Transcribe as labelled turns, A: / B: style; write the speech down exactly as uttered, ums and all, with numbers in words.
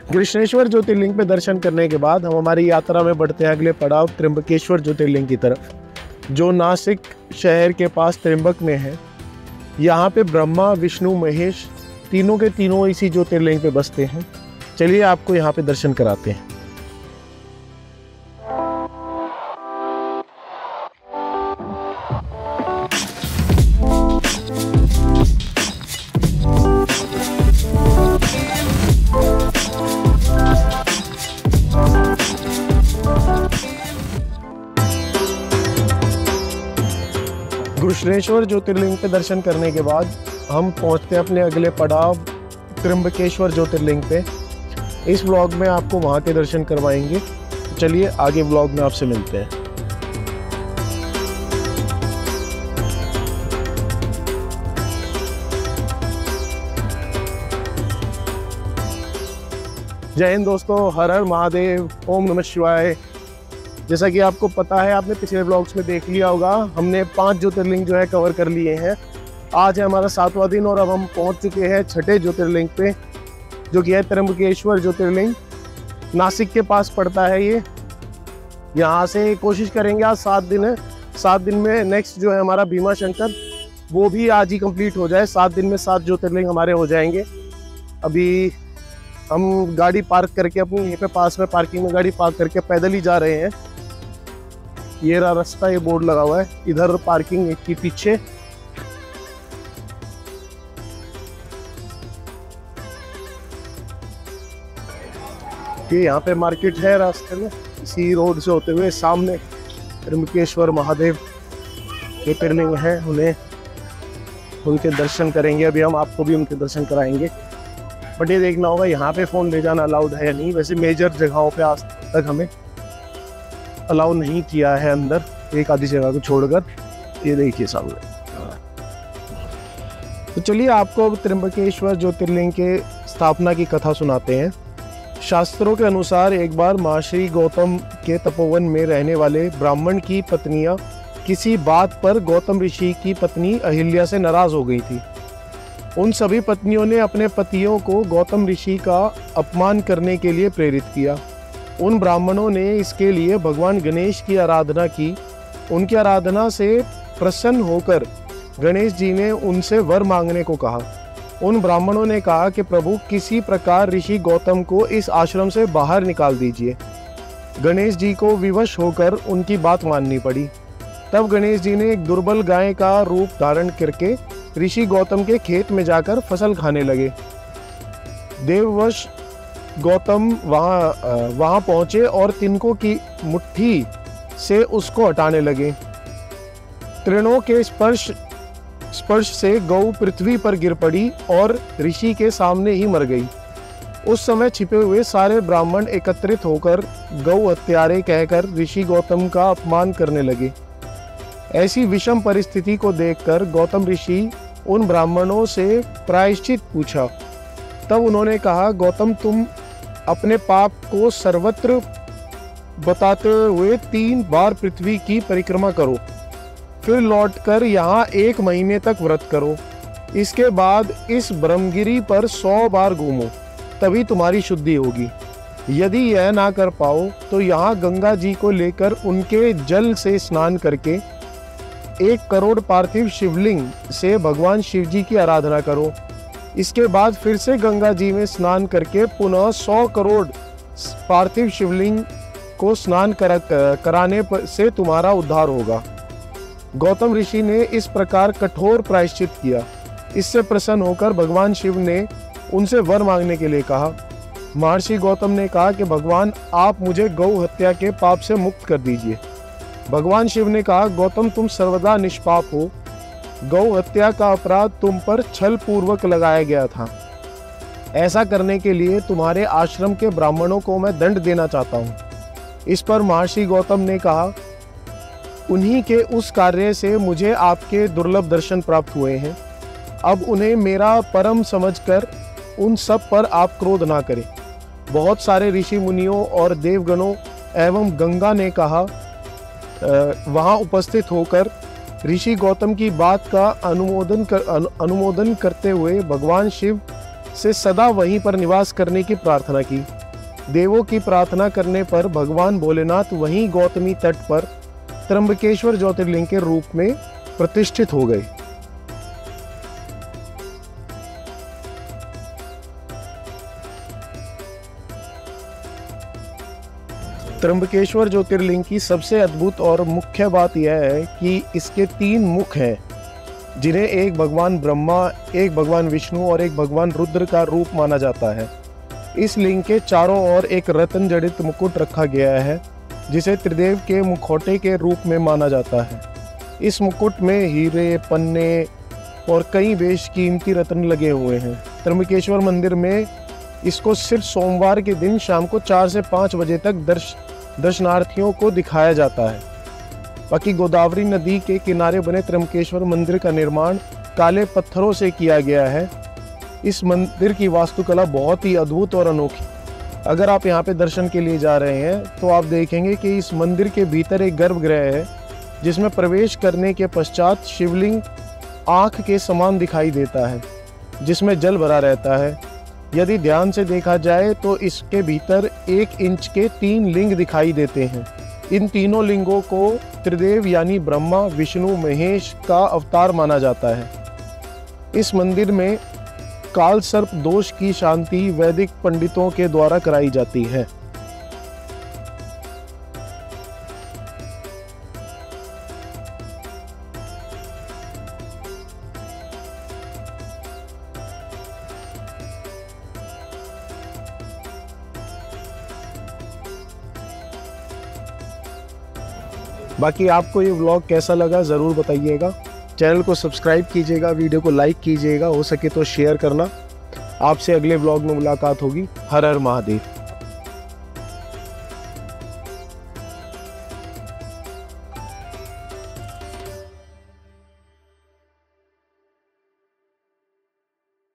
A: कृष्णेश्वर ज्योतिर्लिंग पे दर्शन करने के बाद हम हमारी यात्रा में बढ़ते हैं अगले पड़ाव त्र्यंबकेश्वर ज्योतिर्लिंग की तरफ, जो नासिक शहर के पास त्र्यंबक में है। यहाँ पे ब्रह्मा, विष्णु, महेश तीनों के तीनों इसी ज्योतिर्लिंग पे बसते हैं। चलिए आपको यहाँ पे दर्शन कराते हैं। कृष्णेश्वर ज्योतिर्लिंग पे दर्शन करने के बाद हम पहुंचते हैं अपने अगले पड़ाव त्र्यंबकेश्वर ज्योतिर्लिंग पे। इस व्लॉग में आपको वहां के दर्शन करवाएंगे। चलिए आगे व्लॉग में आपसे मिलते हैं। जय हिंद दोस्तों, हर हर महादेव, ओम नमः शिवाय। जैसा कि आपको पता है, आपने पिछले व्लॉग्स में देख लिया होगा, हमने पांच ज्योतिर्लिंग जो है कवर कर लिए हैं। आज है हमारा सातवां दिन और अब हम पहुंच चुके हैं छठे ज्योतिर्लिंग पे, जो कि है त्र्यंबकेश्वर ज्योतिर्लिंग। नासिक के पास पड़ता है ये। यहाँ से कोशिश करेंगे, आज सात दिन है, सात दिन में नेक्स्ट जो है हमारा भीमा शंकर, वो भी आज ही कंप्लीट हो जाए। सात दिन में सात ज्योतिर्लिंग हमारे हो जाएंगे। अभी हम गाड़ी पार्क करके अपनी यहीं पे पास में पार्किंग में गाड़ी पार्क करके पैदल ही जा रहे हैं। ये रहा रास्ता, ये बोर्ड लगा हुआ है, इधर पार्किंग की पीछे। ये यहाँ पे मार्केट है रास्ते में, इसी रोड से होते हुए सामने त्र्यंबकेश्वर महादेव ज्योतिर्लिंग है, उन्हें उनके दर्शन करेंगे। अभी हम आपको भी उनके दर्शन कराएंगे। बट ये देखना होगा यहाँ पे फ़ोन ले जाना अलाउड है या नहीं। वैसे मेजर जगहों पे आज तक हमें अलाउ नहीं किया है अंदर, एक आधी जगह को छोड़कर। ये देखिए सामने। तो चलिए आपको अब त्र्यंबकेश्वर ज्योतिर्लिंग के स्थापना की कथा सुनाते हैं। शास्त्रों के अनुसार एक बार महर्षि गौतम के तपोवन में रहने वाले ब्राह्मण की पत्नियां किसी बात पर गौतम ऋषि की पत्नी अहिल्या से नाराज हो गई थी। उन सभी पत्नियों ने अपने पतियों को गौतम ऋषि का अपमान करने के लिए प्रेरित किया। उन ब्राह्मणों ने इसके लिए भगवान गणेश की आराधना की। उनकी आराधना से प्रसन्न होकर गणेश जी ने उनसे वर मांगने को कहा। उन ब्राह्मणों ने कहा कि प्रभु, किसी प्रकार ऋषि गौतम को इस आश्रम से बाहर निकाल दीजिए। गणेश जी को विवश होकर उनकी बात माननी पड़ी। तब गणेश जी ने एक दुर्बल गाय का रूप धारण करके ऋषि गौतम के खेत में जाकर फसल खाने लगे। देववश गौतम वहां वहां पहुंचे और तिनकों की मुट्ठी से उसको हटाने लगे। तृणों के स्पर्श स्पर्श से गौ पृथ्वी पर गिर पड़ी और ऋषि के सामने ही मर गई। उस समय छिपे हुए सारे ब्राह्मण एकत्रित होकर गौ हत्यारे कहकर ऋषि गौतम का अपमान करने लगे। ऐसी विषम परिस्थिति को देखकर गौतम ऋषि उन ब्राह्मणों से प्रायश्चित पूछा। तब उन्होंने कहा, गौतम, तुम अपने पाप को सर्वत्र बताते हुए तीन बार पृथ्वी की परिक्रमा करो, फिर लौटकर यहाँ एक महीने तक व्रत करो। इसके बाद इस ब्रह्मगिरी पर सौ बार घूमो, तभी तुम्हारी शुद्धि होगी। यदि यह ना कर पाओ तो यहाँ गंगा जी को लेकर उनके जल से स्नान करके एक करोड़ पार्थिव शिवलिंग से भगवान शिव जी की आराधना करो। इसके बाद फिर से गंगा जी में स्नान करके पुनः सौ करोड़ पार्थिव शिवलिंग को स्नान करा, कराने से तुम्हारा उद्धार होगा। गौतम ऋषि ने इस प्रकार कठोर प्रायश्चित किया। इससे प्रसन्न होकर भगवान शिव ने उनसे वर मांगने के लिए कहा। महर्षि गौतम ने कहा कि भगवान, आप मुझे गौ हत्या के पाप से मुक्त कर दीजिए। भगवान शिव ने कहा, गौतम, तुम सर्वदा निष्पाप हो। गौ हत्या का अपराध तुम पर छल पूर्वक लगाया गया था। ऐसा करने के लिए तुम्हारे आश्रम के ब्राह्मणों को मैं दंड देना चाहता हूँ। इस पर महर्षि गौतम ने कहा, उन्हीं के उस कार्य से मुझे आपके दुर्लभ दर्शन प्राप्त हुए हैं। अब उन्हें मेरा परम समझकर उन सब पर आप क्रोध ना करें। बहुत सारे ऋषि मुनियों और देवगणों एवं गंगा ने कहा वहां उपस्थित होकर ऋषि गौतम की बात का अनुमोदन कर, अनु, अनुमोदन करते हुए भगवान शिव से सदा वहीं पर निवास करने की प्रार्थना की। देवों की प्रार्थना करने पर भगवान भोलेनाथ वहीं गौतमी तट पर त्र्यंबकेश्वर ज्योतिर्लिंग के रूप में प्रतिष्ठित हो गए। त्र्यंबकेश्वर ज्योतिर्लिंग की सबसे अद्भुत और मुख्य बात यह है कि इसके तीन मुख हैं, जिन्हें एक भगवान ब्रह्मा, एक भगवान विष्णु और एक भगवान रुद्र का रूप माना जाता है। इस लिंग के चारों ओर एक रत्न जड़ित मुकुट रखा गया है, जिसे त्रिदेव के मुखौटे के रूप में माना जाता है। इस मुकुट में हीरे, पन्ने और कई बेशकीमती रत्न लगे हुए हैं। त्र्यंबकेश्वर मंदिर में इसको सिर्फ सोमवार के दिन शाम को चार से पाँच बजे तक दर्श दर्शनार्थियों को दिखाया जाता है। बाकी गोदावरी नदी के किनारे बने त्र्यंबकेश्वर मंदिर का निर्माण काले पत्थरों से किया गया है। इस मंदिर की वास्तुकला बहुत ही अद्भुत और अनोखी। अगर आप यहाँ पे दर्शन के लिए जा रहे हैं तो आप देखेंगे कि इस मंदिर के भीतर एक गर्भगृह है, जिसमें प्रवेश करने के पश्चात शिवलिंग आँख के समान दिखाई देता है, जिसमें जल भरा रहता है। यदि ध्यान से देखा जाए तो इसके भीतर एक इंच के तीन लिंग दिखाई देते हैं। इन तीनों लिंगों को त्रिदेव यानी ब्रह्मा, विष्णु, महेश का अवतार माना जाता है। इस मंदिर में काल सर्प दोष की शांति वैदिक पंडितों के द्वारा कराई जाती है। बाकी आपको ये व्लॉग कैसा लगा ज़रूर बताइएगा। चैनल को सब्सक्राइब कीजिएगा, वीडियो को लाइक कीजिएगा, हो सके तो शेयर करना। आपसे अगले व्लॉग में मुलाकात होगी। हर हर महादेव।